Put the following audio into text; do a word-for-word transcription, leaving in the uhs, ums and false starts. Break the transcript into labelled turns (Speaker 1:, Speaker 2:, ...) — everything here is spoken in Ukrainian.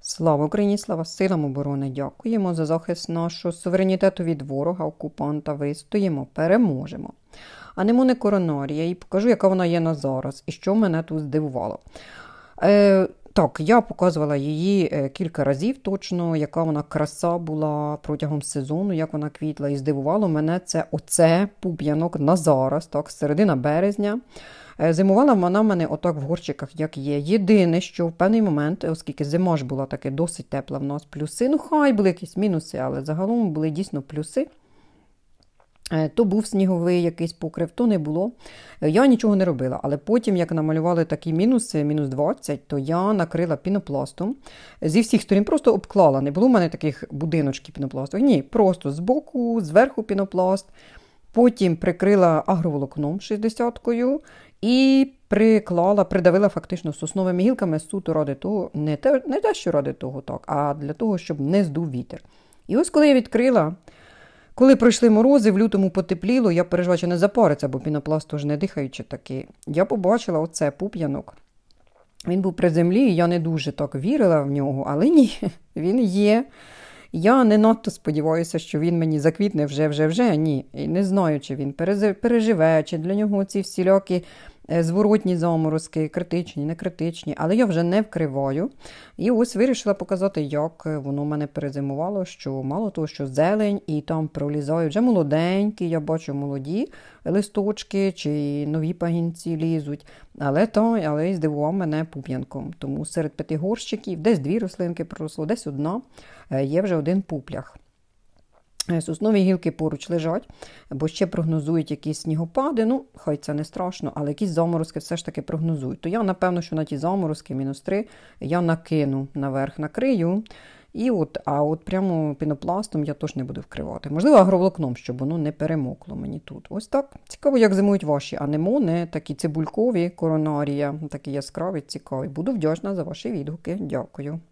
Speaker 1: Слава Україні, слава силам оборони! Дякуємо за захист нашого суверенітету від ворога, окупанта. Вистоїмо, переможемо. Анемони коронарія. І покажу, яка вона є на зараз. І що мене тут здивувало. Е, так, я показувала її кілька разів точно, яка вона краса була протягом сезону, як вона квітла. І здивувало мене це оце пуп'янок на зараз, так, середина березня. Зимувала вона в мене отак в горщиках, як є. Єдине, що в певний момент, оскільки зима ж була таки досить тепла в нас, плюси, ну хай були якісь мінуси, але загалом були дійсно плюси. То був сніговий якийсь покрив, то не було. Я нічого не робила, але потім, як намалювали такі мінуси, мінус двадцять, то я накрила пінопластом. Зі всіх сторін просто обклала. Не було в мене таких будиночків пінопластових. Ні, просто збоку, зверху пінопласт. Потім прикрила агроволокном шістдесяткою і приклала, придавила фактично сосновими гілками суто ради того, не те, не те, що ради того, так, а для того, щоб не здув вітер. І ось коли я відкрила, коли пройшли морози, в лютому потепліло, я переживала, що не запариться, бо пінопласт тож не дихаючи такий. Я побачила оце пуп'янок. Він був при землі, і я не дуже так вірила в нього, але ні, він є. Я не надто сподіваюся, що він мені заквітне вже-вже-вже, ні. І не знаю, чи він переживе, чи для нього ці всілякі зворотні заморозки, критичні, не критичні, але я вже не вкриваю. І ось вирішила показати, як воно в мене перезимувало, що мало того, що зелень, і там пролізають вже молоденькі, я бачу молоді листочки, чи нові пагінці лізуть. Але то, але і здивував мене пуп'янком. Тому серед п'яти горщиків, десь дві рослинки проросло, десь одна, є вже один пуплях. Соснові гілки поруч лежать, бо ще прогнозують якісь снігопади, ну, хай це не страшно, але якісь заморозки все ж таки прогнозують. То я, напевно, що на ті заморозки, мінус три, я накину наверх, накрию, і от, а от прямо пінопластом я теж не буду вкривати. Можливо, агроволокном, щоб воно не перемокло мені тут. Ось так. Цікаво, як зимують ваші анемони, такі цибулькові, коронарія, такі яскраві, цікаві. Буду вдячна за ваші відгуки. Дякую.